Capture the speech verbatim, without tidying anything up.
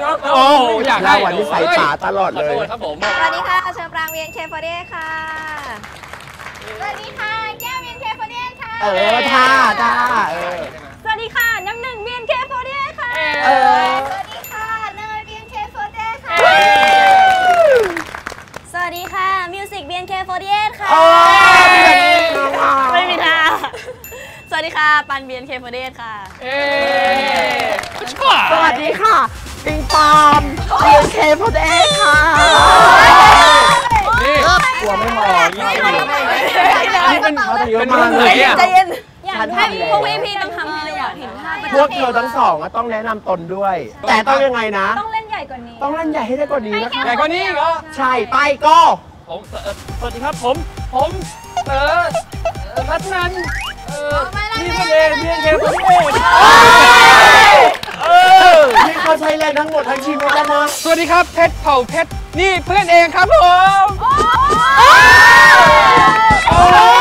โอ้อยากได้เราวันนี้ใส่ป่าตลอดเลยครับผมสวัสดีค่ะเชอปราง วี เอ็น เค โฟร์ตี้ ค่ะสวัสดีค่ะแก้ว วี เอ็น เค โฟร์ตี้ ค่ะเออท่าท่าเออสวัสดีค่ะน้ำหนึ่ง วี เอ็น เค โฟร์ตี้ ค่ะเออสวัสดีค่ะเนย วี เอ็น เค โฟร์ตี้ ค่ะสวัสดีค่ะมิวสิก วี เอ็น เค โฟร์ตี้ ค่ะไม่มีท่าสวัสดีค่ะปัน วี เอ็น เค โฟร์ตี้ ค่ะสวัสดีค่ะปิงปอง วี เอ็น เค โฟร์ตี้ ค่ะกลัวไม่มองนี่เป็นเขาเยอะมากเลยใจเย็นอยากให้พวกพี่ๆต้องทำให้อยากเห็นภาพพวกเธอทั้งสองต้องแนะนำตนด้วยแต่ต้องยังไงนะต้องเล่นใหญ่กว่านี้ต้องเล่นใหญ่ให้ได้กว่านี้นะคะใหญ่กว่านี้เหรอใช่ไปก็ผมสวัสดีครับผมผมเออรัตนันเออพี่เป็นเองพี่เป็นเองพี่เป็นเออนี่เขาใช้แรงทั้งหมดทั้งชีวิตแล้วนะสวัสดีครับเพชรเผ่าเพชรนี่เพื่อนเองครับผม